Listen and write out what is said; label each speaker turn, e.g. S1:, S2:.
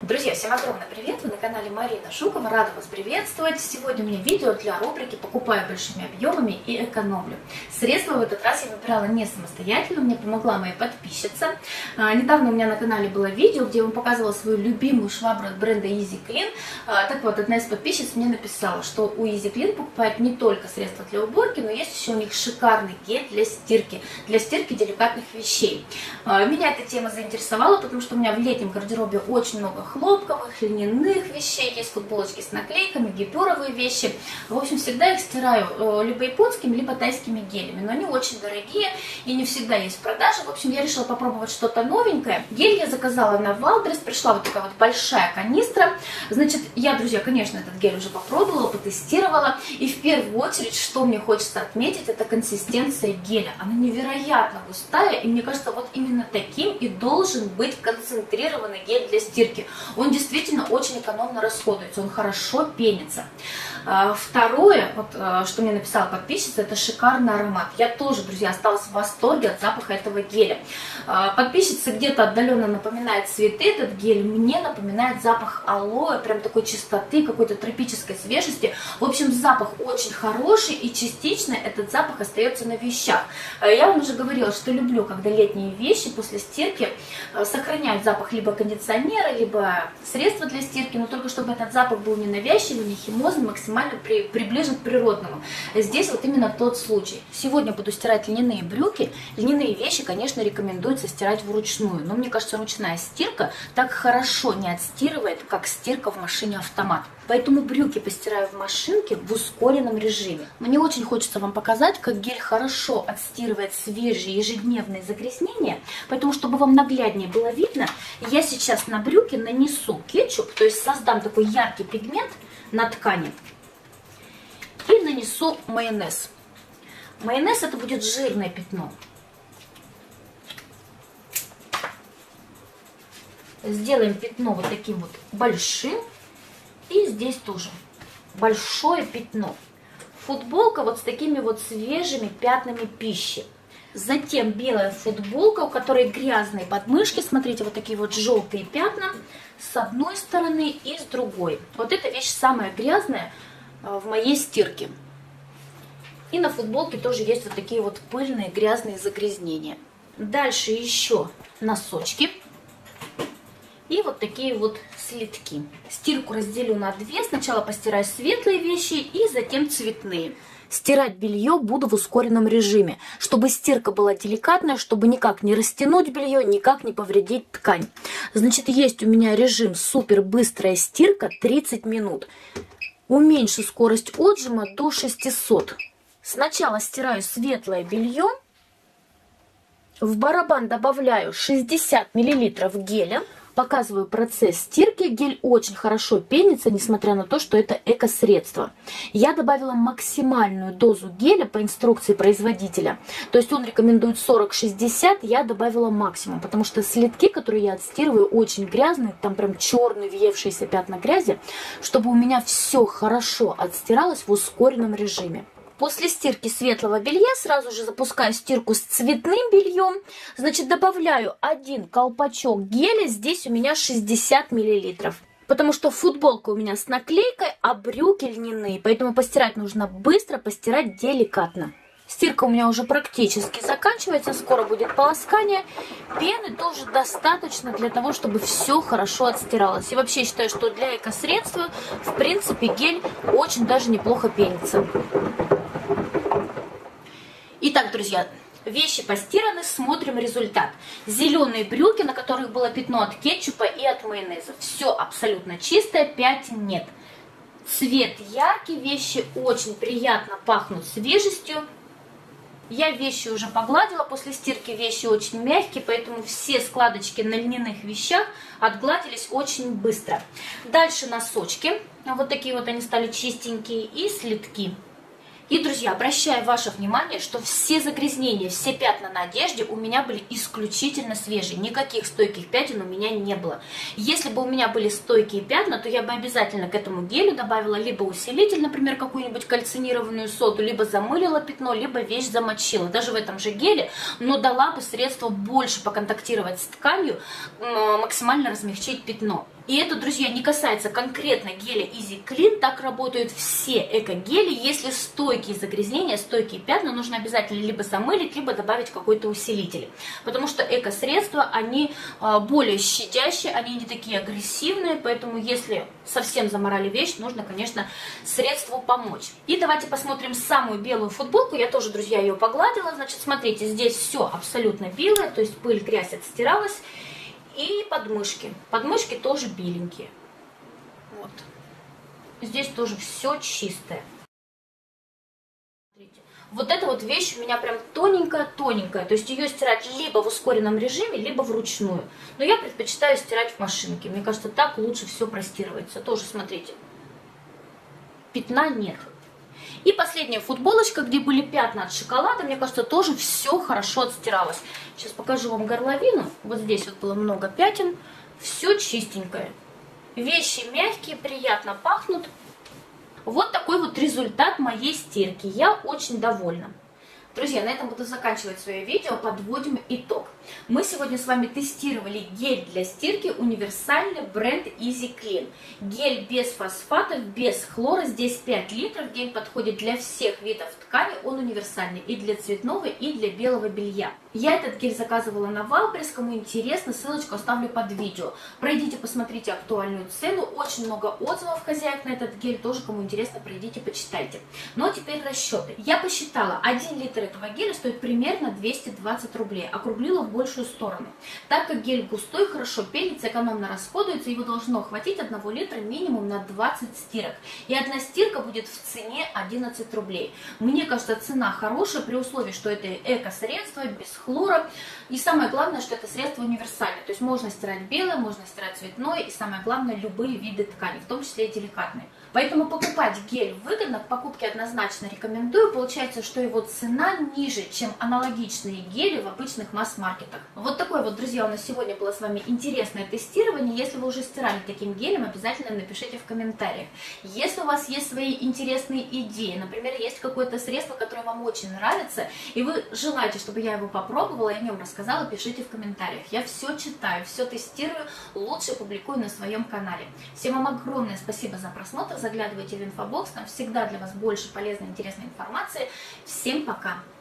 S1: Друзья, всем огромный привет! Вы на канале Марина Жукова. Рада вас приветствовать. Сегодня у меня видео для рубрики «Покупаю большими объемами и экономлю». Средства в этот раз я выбирала не самостоятельно, мне помогла моя подписчица. Недавно у меня на канале было видео, где я вам показывала свою любимую швабру от бренда Easy Clean. Так вот, одна из подписчиц мне написала, что у Easy Clean покупают не только средства для уборки, но есть еще у них шикарный гель для стирки деликатных вещей. Меня эта тема заинтересовала, потому что у меня в летнем гардеробе очень много хлопковых, льняных вещей, есть футболочки с наклейками, гипюровые вещи. В общем, всегда их стираю либо японскими, либо тайскими гелями, но они очень дорогие и не всегда есть в продаже. В общем, я решила попробовать что-то новенькое. Гель я заказала на Валберес, пришла вот такая вот большая канистра. Значит, я, друзья, конечно, этот гель уже попробовала, потестировала. И в первую очередь, что мне хочется отметить, это консистенция геля. Она невероятно густая, и мне кажется, вот именно таким и должен быть концентрированный гель для стирки. Он действительно очень экономно расходуется, он хорошо пенится. Второе, вот, что мне написала подписчица, это шикарный аромат. Я тоже, друзья, осталась в восторге от запаха этого геля. Подписчица где-то отдаленно напоминает цветы, этот гель мне напоминает запах алоэ, прям такой чистоты, какой-то тропической свежести. В общем, запах очень хороший, и частично этот запах остается на вещах. Я вам уже говорила, что люблю, когда летние вещи после стирки сохраняют запах либо кондиционера, либо средства для стирки, но только чтобы этот запах был не навязчивый, не химозный, максимально приближен к природному. Здесь вот именно тот случай. Сегодня буду стирать льняные брюки. Льняные вещи, конечно, рекомендуется стирать вручную, но мне кажется, ручная стирка так хорошо не отстирывает, как стирка в машине автомат. Поэтому брюки постираю в машинке в ускоренном режиме. Мне очень хочется вам показать, как гель хорошо отстирывает свежие ежедневные загрязнения. Поэтому, чтобы вам нагляднее было видно, я сейчас на брюки нанесу кетчуп, то есть создам такой яркий пигмент на ткани. И нанесу майонез. Майонез — это будет жирное пятно. Сделаем пятно вот таким вот большим. И здесь тоже большое пятно. Футболка вот с такими вот свежими пятнами пищи. Затем белая футболка, у которой грязные подмышки. Смотрите, вот такие вот желтые пятна с одной стороны и с другой. Вот эта вещь самая грязная в моей стирке. И на футболке тоже есть вот такие вот пыльные грязные загрязнения. Дальше еще носочки. И вот такие вот слитки. Стирку разделю на две. Сначала постираю светлые вещи и затем цветные. Стирать белье буду в ускоренном режиме, чтобы стирка была деликатная, чтобы никак не растянуть белье, никак не повредить ткань. Значит, есть у меня режим супер быстрая стирка 30 минут. Уменьшу скорость отжима до 600. Сначала стираю светлое белье. В барабан добавляю 60 мл геля. Показываю процесс стирки. Гель очень хорошо пенится, несмотря на то, что это эко-средство. Я добавила максимальную дозу геля по инструкции производителя. То есть он рекомендует 40-60, я добавила максимум, потому что слитки, которые я отстирываю, очень грязные, там прям черные въевшиеся пятна грязи, чтобы у меня все хорошо отстиралось в ускоренном режиме. После стирки светлого белья сразу же запускаю стирку с цветным бельем. Значит, добавляю один колпачок геля, здесь у меня 60 мл. Потому что футболка у меня с наклейкой, а брюки льняные. Поэтому постирать нужно быстро, постирать деликатно. Стирка у меня уже практически заканчивается, скоро будет полоскание. Пены тоже достаточно для того, чтобы все хорошо отстиралось. И вообще считаю, что для эко-средства, в принципе, гель очень даже неплохо пенится. Итак, друзья, вещи постираны, смотрим результат. Зеленые брюки, на которых было пятно от кетчупа и от майонеза. Все абсолютно чистое, пятен нет. Цвет яркий, вещи очень приятно пахнут свежестью. Я вещи уже погладила после стирки, вещи очень мягкие, поэтому все складочки на льняных вещах отгладились очень быстро. Дальше носочки, вот такие вот они стали чистенькие, и слитки. И, друзья, обращаю ваше внимание, что все загрязнения, все пятна на одежде у меня были исключительно свежие. Никаких стойких пятен у меня не было. Если бы у меня были стойкие пятна, то я бы обязательно к этому гелю добавила либо усилитель, например, какую-нибудь кальцинированную соду, либо замылила пятно, либо вещь замочила. Даже в этом же геле, но дала бы средство больше поконтактировать с тканью, максимально размягчить пятно. И это, друзья, не касается конкретно геля Easy Clean, так работают все эко-гели. Если стойкие загрязнения, стойкие пятна, нужно обязательно либо замылить, либо добавить какой-то усилитель. Потому что эко-средства, они более щадящие, они не такие агрессивные, поэтому если совсем заморали вещь, нужно, конечно, средству помочь. И давайте посмотрим самую белую футболку. Я тоже, друзья, ее погладила. Значит, смотрите, здесь все абсолютно белое, то есть пыль, грязь отстиралась. И подмышки. Подмышки тоже беленькие. Вот. Здесь тоже все чистое. Смотрите. Вот эта вот вещь у меня прям тоненькая-тоненькая. То есть ее стирать либо в ускоренном режиме, либо вручную. Но я предпочитаю стирать в машинке. Мне кажется, так лучше все простирывается. Тоже, смотрите. Пятна нет. И последняя футболочка, где были пятна от шоколада, мне кажется, тоже все хорошо отстиралось. Сейчас покажу вам горловину. Вот здесь вот было много пятен. Все чистенькое. Вещи мягкие, приятно пахнут. Вот такой вот результат моей стирки. Я очень довольна. Друзья, на этом буду заканчивать свое видео, подводим итог. Мы сегодня с вами тестировали гель для стирки, универсальный бренд Easy Clean. Гель без фосфатов, без хлора, здесь 5 литров. Гель подходит для всех видов ткани, он универсальный и для цветного, и для белого белья. Я этот гель заказывала на Валберес, кому интересно, ссылочку оставлю под видео. Пройдите, посмотрите актуальную цену, очень много отзывов хозяек на этот гель, тоже кому интересно, пройдите, почитайте. Но теперь расчеты. Я посчитала, 1 литр этого геля стоит примерно 220 рублей, округлила в большую сторону. Так как гель густой, хорошо пенится, экономно расходуется, его должно хватить 1 литра минимум на 20 стирок. И одна стирка будет в цене 11 рублей. Мне кажется, цена хорошая при условии, что это эко-средство, без хлора. И самое главное, что это средство универсальное. То есть можно стирать белое, можно стирать цветное и самое главное, любые виды ткани, в том числе и деликатные. Поэтому покупать гель выгодно, к покупке однозначно рекомендую. Получается, что его цена ниже, чем аналогичные гели в обычных масс-маркетах. Вот такое вот, друзья, у нас сегодня было с вами интересное тестирование. Если вы уже стирали таким гелем, обязательно напишите в комментариях. Если у вас есть свои интересные идеи, например, есть какое-то средство, которое вам очень нравится, и вы желаете, чтобы я его попробовала и о нем рассказала, пишите в комментариях. Я все читаю, все тестирую, лучше публикую на своем канале. Всем вам огромное спасибо за просмотр. Заглядывайте в инфобокс, там всегда для вас больше полезной, интересной информации. Всем пока!